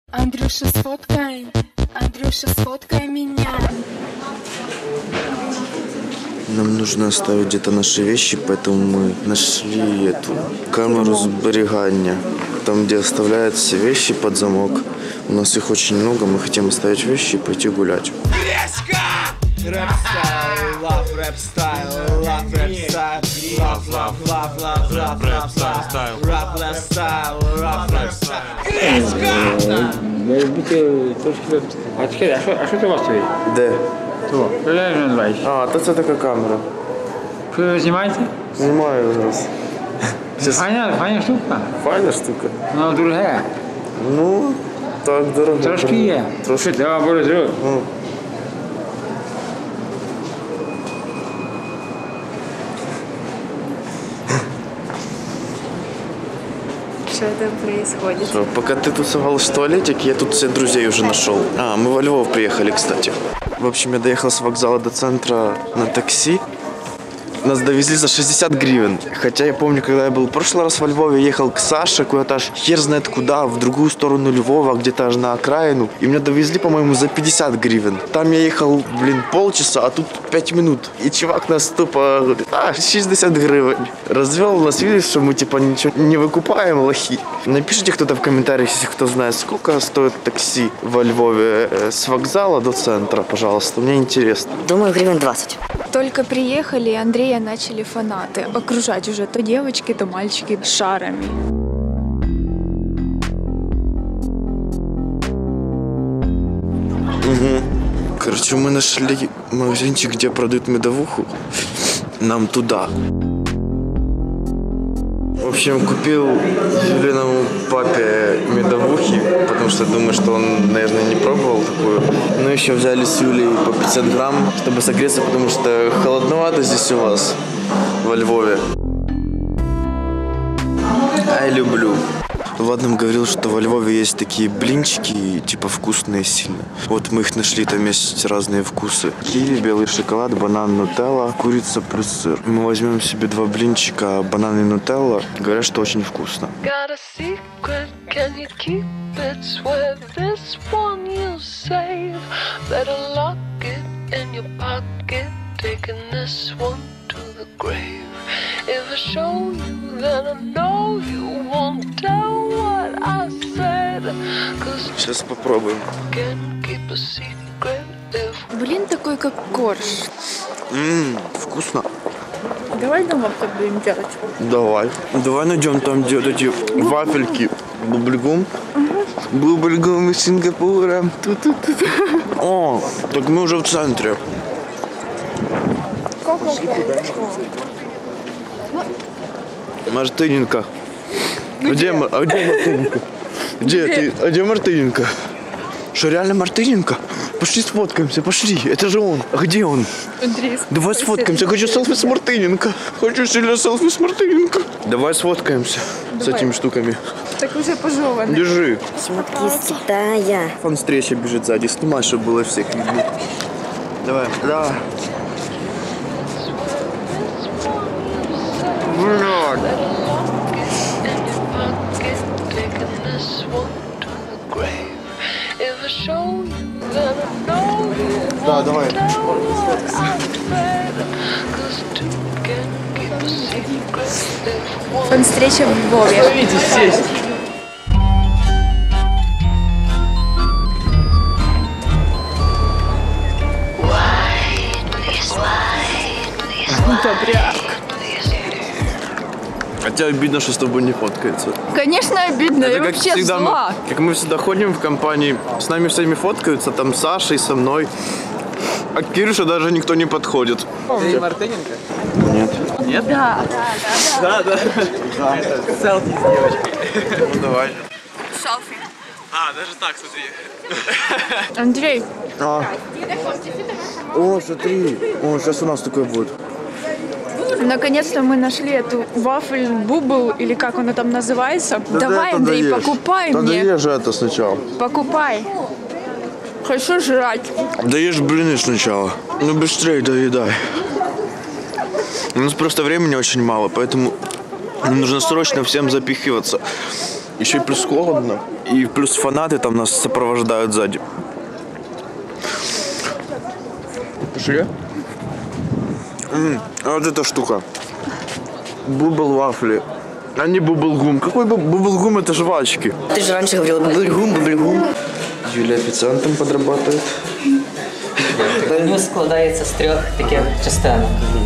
Андрюша, сфоткай меня. Нам нужно оставить где-то наши вещи, поэтому мы нашли эту камеру сберегания. Там, где оставляют все вещи под замок. У нас их очень много, мы хотим оставить вещи и пойти гулять. Рэп-стайл, love рэп-стайл, love рэп-стайл, love, love, love, love, love рэп-стайл, рэп-стайл, love рэп-стайл. Я любитель трошки. А що це у вас стоїть? Де? То, як ви називаєте? А, то це така камера. Що ви знімаєте? Знімаю зараз. Файна штука. Файна штука. Ну, дороге. Ну, так, дорого. Трошки є. Трошки. Треба було зробити. Что там происходит? Что, пока ты тусовал в туалетике, я тут всех друзей уже нашел. А, мы во Львов приехали, кстати. В общем, я доехал с вокзала до центра на такси. Нас довезли за 60 гривен. Хотя я помню, когда я был в прошлый раз во Львове, ехал к Саше куда-то аж хер знает куда, в другую сторону Львова, где-то аж на окраину. И меня довезли, по-моему, за 50 гривен. Там я ехал, полчаса, а тут 5 минут. И чувак нас тупо говорит, 60 гривен. Развел нас, видишь, что мы типа ничего не выкупаем, лохи. Напишите кто-то в комментариях, если кто знает, сколько стоит такси во Львове с вокзала до центра, пожалуйста. Мне интересно. Думаю, гривен 20. Только приехали, Андрея начали фанаты окружать уже то девочки, то мальчики шарами. Короче, мы нашли магазинчик, где продают медовуху. Нам туда. В общем, купил Юлиному папе медовухи, потому что думаю, что он, наверное, не пробовал такую. Ну, еще взяли с Юлей по 50 грамм, чтобы согреться, потому что холодновато здесь у вас, во Львове. Ай, люблю. Вадим говорил, что во Львове есть такие блинчики, типа вкусные сильно. Вот мы их нашли, там есть разные вкусы. Киви, белый шоколад, банан, нутелла, курица плюс сыр. Мы возьмем себе 2 блинчика, банан и нутелла. Говорят, что очень вкусно. If I show you, then I know you won't tell what I said. Сейчас попробуем. Keep a secret if Блин, такой как корж. Вкусно. Давай дома как будем делать. Давай. Давай найдем там, где вот эти вафельки. Бубльгум. Бубльгум из Сингапура. О, так мы уже в центре. Мартыненко. Где Мартыненко? Где ты? А где Мартыненко? Что, реально Мартыненко? Пошли сфоткаемся, пошли. Это же он. А где он? Андрей, Давай сфоткаемся. Хочу селфи с Мартыненко. Хочу сильно селфи с Мартыненко. Давай сфоткаемся с этими штуками. так уже пожевано. Держи. Смотри, седая. Он встреча бежит сзади. Снимай, чтобы было всех видно. Давай. Да. Да, давай. Встреча в Львове. Добряк. Хотя обидно, что с тобой не фоткается. Конечно, обидно. Я Это как вообще всегда, зла. как мы всегда ходим в компании, с нами всеми фоткаются, там с Сашей, со мной. А к Кирюше даже никто не подходит. Ты Мартыненко? Нет. Нет? Да. Да. Селфи с девочкой. Ну давай. Селфи. А, даже так, смотри. Андрей, О, смотри. О, сейчас у нас такое будет. наконец-то мы нашли эту вафель бубл, или как она там называется. Давай, Андрей, покупай Надо мне. ешь это сначала. Покупай. Хочу жрать. Да ешь блины сначала. Ну быстрее доедай. У нас просто времени очень мало, поэтому нам нужно срочно всем запихиваться. Еще и плюс холодно. И плюс фанаты там нас сопровождают сзади. Пошли? А вот эта штука. Бубл вафли. А не бублгум. Какой бублгум? Это жвачки. Ты же раньше говорил бублгум. Юля официантом подрабатывает. Меню складається з 3 таких частин.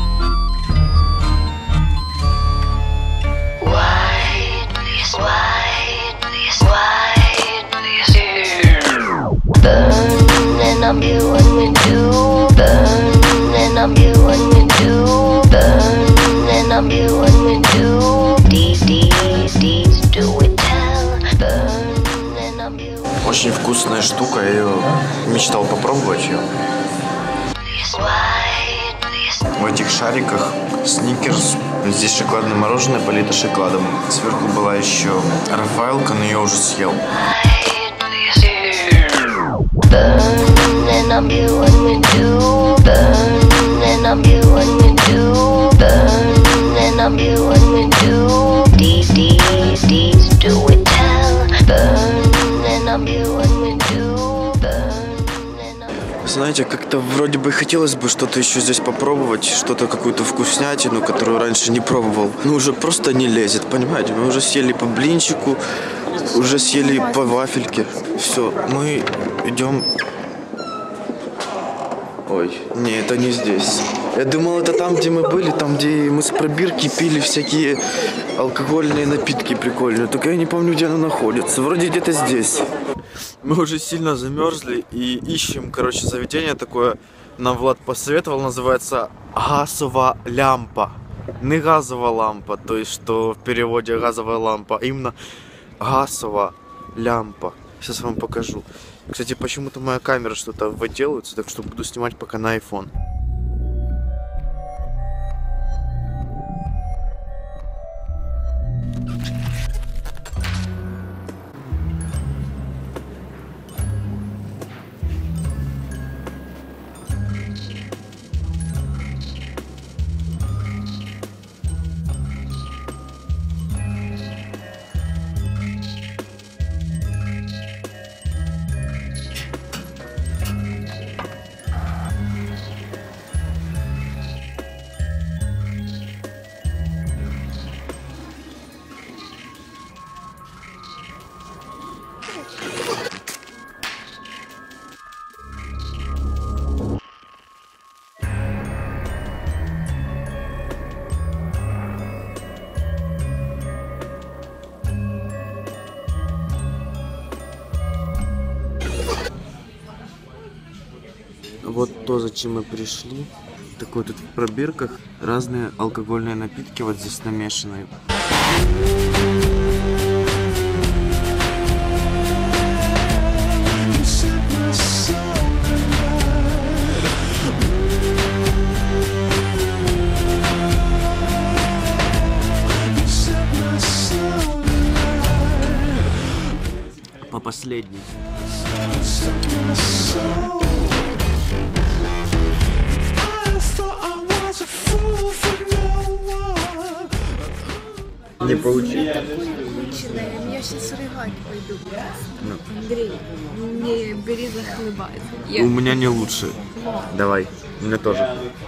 Burn and I'm you when we do. Burn and I'm you when we do. Burn and I'm you when we do. Deeds do it tell. Burn and I'm you. Очень вкусная штука. Я ее мечтал попробовать ее. В этих шариках сникерс. Здесь шоколадное мороженое полито шоколадом. Сверху была еще рафаэлка, но я уже съел. Burn and I'm you when we do. Burn and I'm you when we do. Burn and I'm you when we do. Deeds do it tell. Burn and I'm you when we do. Знаете, как-то вроде бы хотелось бы что-то еще здесь попробовать, что-то, какую-то вкуснятину, которую раньше не пробовал. Но уже просто не лезет, понимаете? Мы уже съели по блинчику, уже съели по вафельке. Все, мы идем... Ой, не, это не здесь. Я думал, это там, где мы были, там, где мы с пробирки пили всякие алкогольные напитки прикольные. Только я не помню, где она находится. Вроде где-то здесь. Мы уже сильно замерзли и ищем, короче, заведение такое. Нам Влад посоветовал, называется газовая лямпа. Не газовая лампа, то есть, что в переводе газовая лампа, а именно газовая лямпа. Сейчас вам покажу. Кстати, почему-то моя камера что-то выделывается, так что буду снимать пока на iPhone. Вот то, зачем мы пришли. Такой тут в пробирках разные алкогольные напитки вот здесь намешанные. По последней. Не получилось. Я сейчас рыгать пойду. Андрей, не бери захлебать. У меня не лучше. Давай, у меня тоже.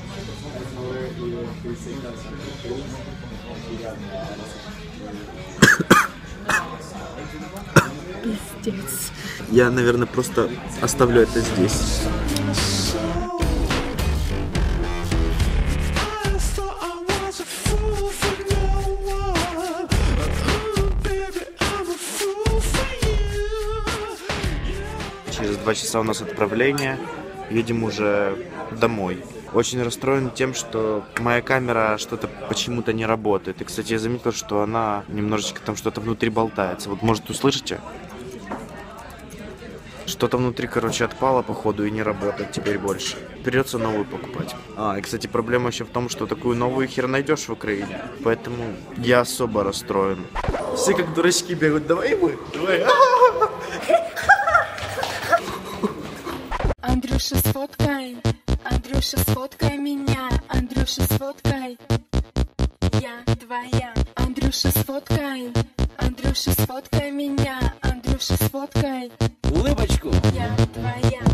Пиздец. Я, наверное, просто оставлю это здесь. Через 2 часа у нас отправление. Едем уже домой. Очень расстроен тем, что моя камера что-то почему-то не работает. И, кстати, я заметил, что она немножечко там что-то внутри болтается. Вот, может, услышите? Что-то внутри, короче, отпало, походу, и не работает теперь больше. Придется новую покупать. И, кстати, проблема еще в том, что такую новую хер найдешь в Украине. Поэтому я особо расстроен. Все как дурачки бегают. Давай мы, давай. Андрюша, сфоткай меня. Андрюша, сфоткай. Я твоя. Андрюша, сфоткай Я твоя.